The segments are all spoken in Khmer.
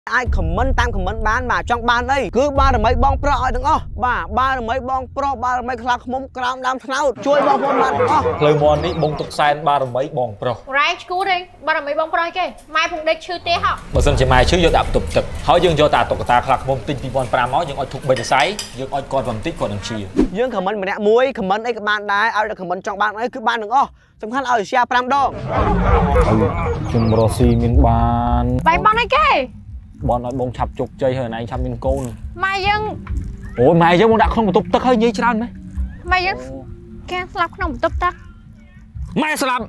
ai comment tam comment bán mà trong ban đây cứ ba là mấy bong pro aiទាំងអស់ba là mấy bong pro ba là mấyខ្លះខ្មុំក្រោមដើមថ្នោតជួយបងប្អូនបានទាំងអស់ផ្លូវមន់នេះបងទឹកសែនba là mấy bong pro រ៉ែឈួតទេba là mấy bong proគេម៉ែពុំដេកឈឺទេហ៎បើសិនជាម៉ែឈឺយកដាក់បន្ទប់ទឹកហើយយើងយកតាតុកតាខ្លះខ្មុំទិញ 2500 មកយើងឲ្យធុក3សរសៃយើងឲ្យគាត់បន្តិចគាត់នឹងជាយើង comment ម្នាក់មួយ comment អីក៏បានដែរឲ្យតែ comment ចង់បានអីគឺបានទាំងអស់សំខាន់ឲ្យ share 5 ដងខ្ញុំរស់ស៊ីមានបានបាយបានអីគេ bọn nói bông chập chục chơi hồi này chập miên côn mai dân ôi mày chứ bông đã không một tục tức hơi nhây tràn mấy mày dân cái slap không một tục tắc mày slap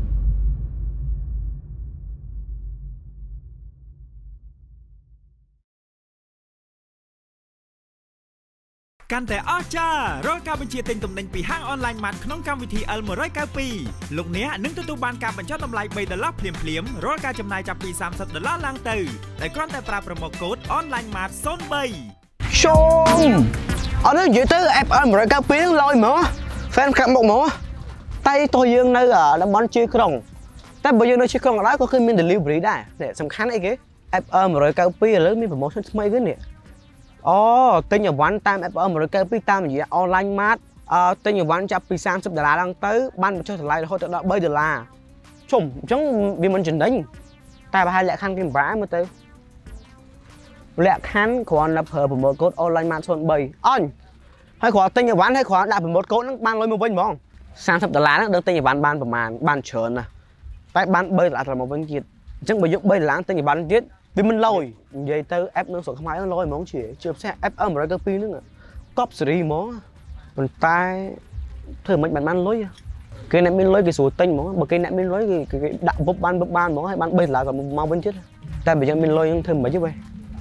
កាន់តែអស្ចារ្យរាល់ការបញ្ជាទិញទំនិញពីហាងអនឡាញម៉ាត់ក្នុងកម្មវិធី L192 លោកអ្នកនឹងទទួលបានការបញ្ចុះតម្លៃ$3ភ្លាមៗរាល់ការចំណាយចាប់ពី$30ឡើងទៅដែលគ្រាន់តែប្រើប្រម៉ូកូដ online mart 03 ជុំអត់និយាយទៅ app L192 នឹងលយហ្មង fan កាប់មកហ្មងតែតោះយើងនៅតំបន់ជាក្រុងតែបើយើងនៅជាក្រុងក៏ដោយក៏គឺមាន delivery ដែរនេះសំខាន់អីគេ app L192 ឥឡូវមាន promotion ថ្មីគេនេះអូទិញអីវ៉ាន់តាម app L192 តាមរយៈ online mart ទិញអីវ៉ាន់ចាប់ពី$30ឡើងទៅបានបញ្ចុះតម្លៃរហូតដល់$3ជុំអញ្ចឹងវាមិនចំណេញតែបើឲ្យលក្ខខណ្ឌគេម្បាមើលទៅលក្ខខណ្ឌគ្រាន់តែប្រើ promote code online mart 03អញហើយគ្រាន់ទិញអីវ៉ាន់ហើយគ្រាន់ដាក់ promote code ហ្នឹងបានលុយមកវិញហ្មង$30ហ្នឹងដឹងទិញអីវ៉ាន់បានប្រហែលបានច្រើនណាស់តែបាន$3ត្រឡប់មកវិញទៀតអញ្ចឹងបើយក$3ទិញអីវ៉ាន់ទៀតវាមិនលយនិយាយទៅ app នឹងស្រុកខ្មែរហ្នឹងលយហ្មងជាពិសេស app L192 ហ្នឹងកប់សេរីហ្មងប៉ុន្តែធ្វើមិនបានលុយគេអ្នកមានលុយគេស្រួលទិញហ្មងបើគេអ្នកមានលុយគេដាក់ពុបបានហ្មងហើយបាន$3ក៏មកវិញទៀតតែបើយើងមានលុយហ្នឹងធ្វើមិនទេឥឡូវ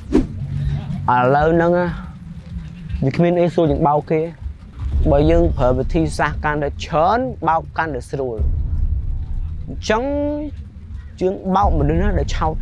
ហ្នឹងវាគ្មានអីស្រួលជាងបោកគេបើយើងប្រើវិធីសាស្ត្រកាន់តែច្រើនបោកកាន់តែស្រួលអញ្ចឹងជាងបោកមនុស្សណាដែលឆោត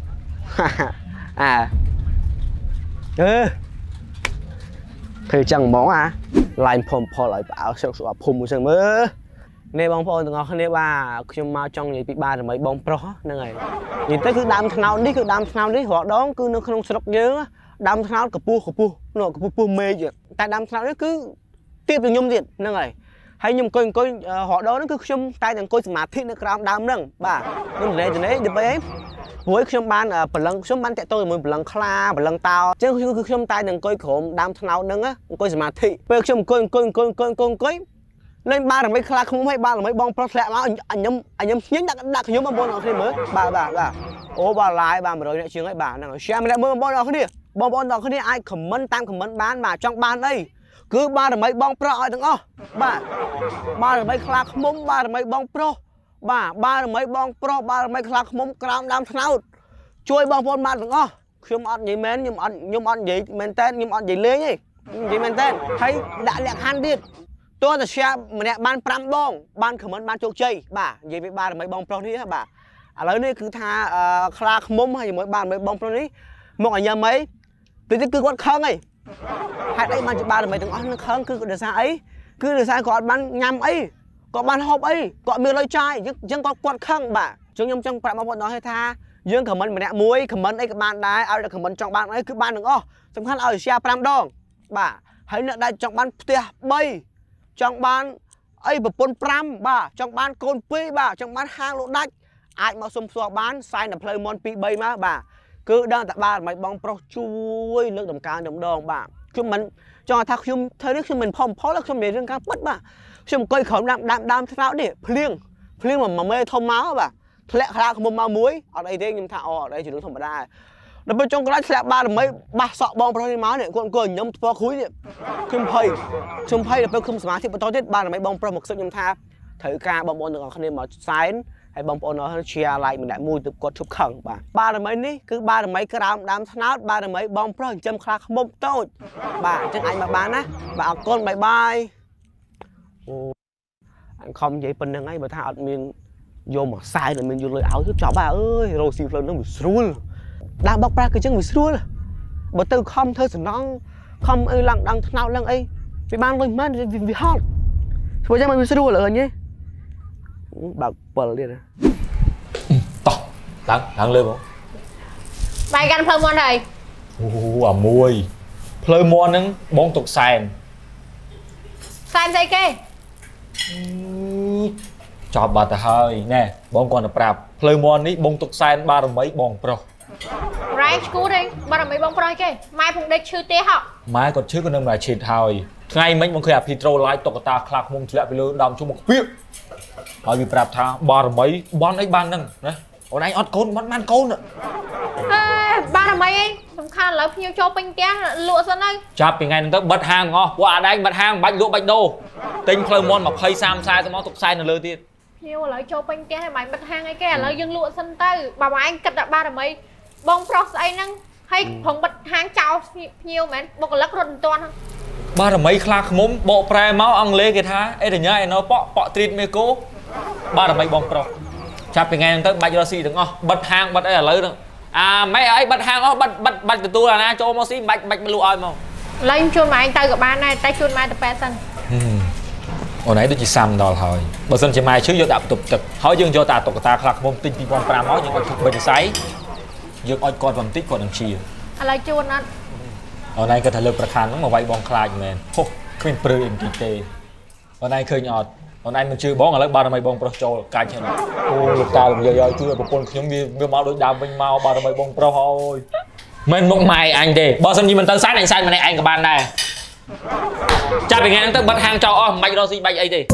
ធ្វើចឹងហ្មងឡាញផលឲ្យផ្អើលសុខភូមិមួយចឹងមើលនេះបងប្អូនទាំងអស់គ្នាបាទខ្ញុំមកចង់និយាយពីបារមីបងប្រុសហ្នឹងហើយនិយាយទៅគឺដើមថ្នោតនេះគឺដើមថ្នោតនេះរាល់ដងគឺនៅក្នុងស្រុកយើងដើមថ្នោតកពស់ពោះមេឃតែដើមថ្នោតនេះគឺទៀបខ្ញុំទៀតហ្នឹងហើយហើយខ្ញុំអង្គុយរហដហ្នឹងគឺខ្ញុំតែអង្គុយសមាធិនៅក្រោមដើមហ្នឹងបាទខ្ញុំទៅនេះដើម្បីអីព្រោះខ្ញុំបានប្រឡឹងខ្ញុំបានតាក់ទងជាមួយប្រឡឹងខ្លាប្រឡឹងតោអញ្ចឹងគឺខ្ញុំតែអង្គុយក្រោមដើមថ្នោតហ្នឹងអង្គុយសមាធិពេលខ្ញុំអង្គុយលេងបារមីខ្លាខ្មុំឲ្យបារមីបងប្រុសធ្លាក់មកខ្ញុំញញដាក់ខ្ញុំបងប្អូនអរគ្នាមើលបាទអូបាទឡាយបាទ100អ្នកជាងហើយបាទហ្នឹង share ម្នាក់មើលបងប្អូនអរគ្នាអាច comment តាម comment បានបាទចង់បានអីគឺបារមីបងប្រុសឲ្យទាំងអស់បាទបារមីខ្លាខ្មុំបារមីបងប្រុសបាទបារមីបងប្រុសបារមីខ្លាខ្មុំក្រោមដើមថ្នោតជួយបងប្អូនបានទាំងអស់ខ្ញុំអត់និយាយមែនខ្ញុំអត់និយាយមែនតើខ្ញុំអត់និយាយលេងទេនិយាយមែនតើហើយដាក់លក្ខខណ្ឌទៀតតើ share ម្នាក់បាន5ដងបាន comment បានជោគជ័យបាទនិយាយពីបារមីបងប្រុសនេះបាទឥឡូវនេះគឺថាខ្លាខ្មុំហើយជាមួយបារមីបងប្រុសនេះមកឲ្យញ៉ាំអីពេលនេះគឺគាត់ខឹងហីហេតុអីបានជាបារមីទាំងអស់នឹងខឹងគឺដោយសារអីគឺដោយសារគាត់បានញ៉ាំអីគាត់បានហូបអីគាត់មានលុយចាយអញ្ចឹងគាត់ខឹងបាទអញ្ចឹងខ្ញុំចង់ប្រាប់បងប្អូនដល់ថាយើង comment ម្នាក់មួយ comment អីក៏បានដែរឲ្យតែ comment ចង់បានអីគឺបានទាំងអស់សំខាន់ឲ្យ share 5ដងបាទហើយអ្នកដែលចង់បានផ្ទះ3ចង់បានអីប្រពន្ធ5បាទចង់បានកូន2បាទចង់បានហាងលក់ដាច់អាចមកសុំផ្ទាល់បានសែនតែផ្លូវមន់2 3មកបាទគឺដឹងតែបារមីបងប្រុសជួយលើកដំកើងម្ដងបាទខ្ញុំមិនចង់ថាខ្ញុំធ្វើនេះខ្ញុំមិនផលខ្ញុំនិយាយរឿងការពិតបាទខ្ញុំអង្គុយក្រោមដើមថ្នោតនេះភ្លៀងមួយមេធំមកបាទធ្លាក់ខ្លាខ្មុំមកមួយអត់អីទេខ្ញុំថាអត់អីជារឿងធម្មតាដល់ពេលចុងក្រោយធ្លាក់បារមីបាសសក់បងប្រុសនេះមកនេះគាត់អង្គុយញ៉ាំស្ពណ៌ខួយនេះខ្ញុំភ័យដល់ពេលខ្ញុំសមាធិបន្តទៀតបារមីបងប្រុសមកសឹកខ្ញុំថាត្រូវការបងប្អូនទាំងអស់គ្នាមកសែនហើយបងប្អូនអរ share like ម្នាក់មួយទៅគាត់ជប់ខឹងបាទបារមីនេះគឺបារមីក្រោមដើមថ្នោតបារមីបងប្រុសចិញ្ចឹមខ្លាខ្មុំតូចបាទអញ្ចឹងអាចមកបានណាបាទអរគុណបាយអូអញខំនិយាយប៉ុណ្្នឹងហើយបើថាអត់មានយកមកសែនអត់មានយកលុយឲ្យទៅចប់ហើយអើយរស់ស៊ីផ្លូវហ្នឹងវាស្រួលដើមបោកប្រាស់គឺអញ្ចឹងវាស្រួលបើទៅខំធ្វើសំណងខំអីឡើងដងថ្នោតឡើងអីវាបានលុយមិនវាហត់ធ្វើអញ្ចឹងមិនវាស្រួលអើញទេបើក7ទៀតតោះឡើងលើបង Bài gan phơi mòn này. À mùi phơi mòn nâng bông tục sàn. Sàn dây kê. Cho bà ta hơi nè bông còn là prap phơi mòn ní bông tục sàn ba rồi mấy bông pro. Right school đi. Bà làm mấy bông pro kê. Mai phụng đếch chư tía họ. Mai còn trước con nâng là chết thôi. Ngay mấy bông khơi Petro lại tục ta khạc mông lại bị lừa đâm cho một việc. Hỏi vì prap tha ba rồi mấy bon ấy ban nâng nè. Còn anh ót côn bắt man côn nữa. Ba làm mấy ấy. Tầm khăn là nhiều cho bánh tía lụa sân ơi. Chạp thì ngày nâng bật hàng ngó. Quả đây bật hàng bạch lụa bạch đô. Tinh phơi mòn mà khơi sam sai cho nó tục sai nó lơ tiết. Nhiều lại cho bánh tía hay bánh bật hàng ấy kè là dân lụa sân tư. Bà anh cất đặt ba làm mấy. Bông pro ấy nâng. Hay phòng bật hàng chào nhiều mến. Bọc lắc rừng toàn không. Ba là mấy khạc mông bộ pre máu ăn lê kìa tha. Ê thì nhá nó bọ treat mê cố. Ba là mấy bông pro. Chạp thì ngày tới bạch rossi đừng ngó. Bật hàng bật ấy là lấy đừng. À mấy ấy bật hàng đó bật từ tu là na cho xí bạch lụa ơi mà. Lên chuôn mà anh tay của ba này tay chuôn mai tập bè sân. Hồi nãy tôi chỉ xăm đó thôi. Bà dân chỉ mai trước vô đạp tục trực. Hỏi dương cho ta tục ta khạc mông tinh tí bông pra máu nhưng mà thuộc bình sáy. Dương ôi con vòng tích còn đằng chìa. Lên chuôn anh. Hồi nay cái thể lực bật hàng nó mà vay bông khai mền. Hô, khuyên prư in kinh tế. Hồi nay khơi nhọt. Hồi nay mình chưa bóng ở lớp ba mươi bông pro cho cài trên này. Ô lục ta làm giờ chưa một con nhóm bia máu đối đam bên mau 30 bông pro thôi. Mình một mày anh đi. Bao giờ mình tân sát anh sai mà này anh của bạn này. Chả bị nghe nó tức bật hàng cho mày đâu gì bạch ấy đi.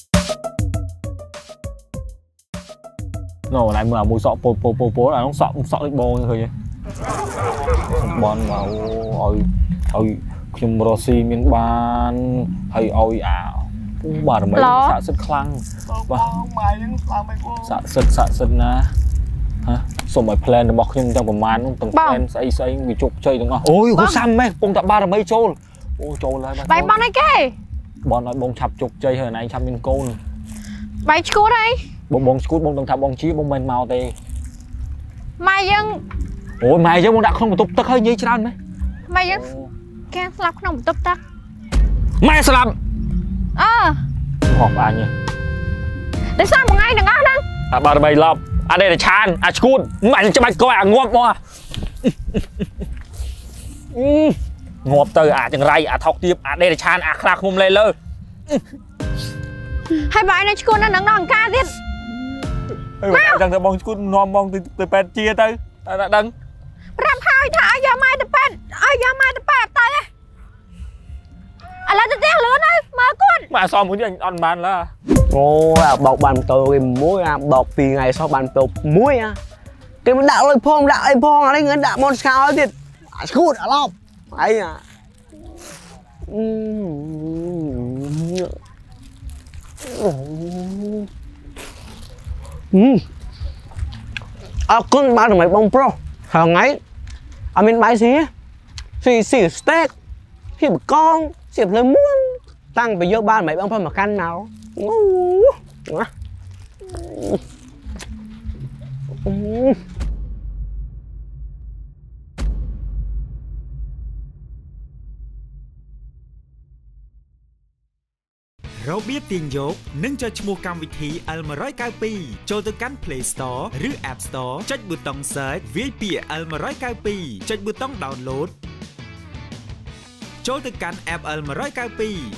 Nó lại mưa mùi sọ po là nó sọ lên bông như thế. Bọn vào ôiខ្ញុំរស់ស៊ីមានបានហើយឲ្យបាទរំលែកសាក់សិតខ្លាំងបាទម៉ែយើងខ្លាំងមិនបងសាក់សិតណាហ៎សុំឲ្យ plan របស់ខ្ញុំទាំងប្រហែលទាំង plan ស្អីវាជោគជ័យទាំងអស់អូយគាត់សាំម៉េះពងតាបារមីចូលអូចូលហើយបាទ Bài bón ấy kê. បងឲ្យបងឆាប់ជោគជ័យហើយណៃឆាប់មានកូន Bài school đây. បងស្គូតបងដឹងថាបងជាបងមិនមកទេ Mai dân អូយម៉ែយើងបងដាក់ក្នុងបន្ទប់ទឹកហើយនិយាយច្រើនម៉េះ Mai dân Kè slap không tập tắc. ម៉ែស្លាប់ ហោះអញ Để sao một ngày đừng ăn ăn. បារមីឡប់អានេះតែឆានអាស្គូតមិនអាចច្បាច់កយអាងាប់មកងាប់ទៅអាចង្រៃអាថោកទៀបអាដេតែឆានអាខ្លាឃុំលេលើ Hai bài này school nó nắng đòn ca tiếp. ចឹងទៅបងស្គូតនាំបងទៅពេទ្យជាទៅដឹង Rap hai thả giờ mai tập pet. Ai giờ mai tập pet tới. À là tiếp lửa đây mà con. មកអសមមួយនេះអត់បានឡើ Ô bọc bàn tàu cái muối bọc vì ngày sau bàn tàu muối cái mình đạo ơi phong ở đây người đạo món sao ấy thiệt cút ở lọc ấy à con bán được mấy bông pro hàng ấy mình bán xì steak xì con xì lấy muôn tăng bây giờ bán mấy bông pro mà căn nào Robot ទាញយកនឹងចុចឈ្មោះកម្មវិធី L192 ចូលទៅកាន់ Play Store ឬ App Store ចុចប៊ូតុង Search វាយពាក្យ L192 ចុចប៊ូតុង Download ចូលទៅកាន់ App L192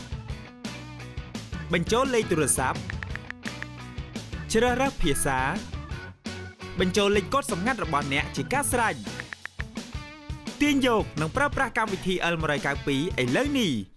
បញ្ចូលលេខទូរស័ព្ទជ្រើសរើសភាសាបញ្ចូលលេខកូដសម្ងាត់របស់អ្នកជាការស្រេចទាញយកនិងប្រើប្រាស់កម្មវិធី L192 ឥឡូវនេះ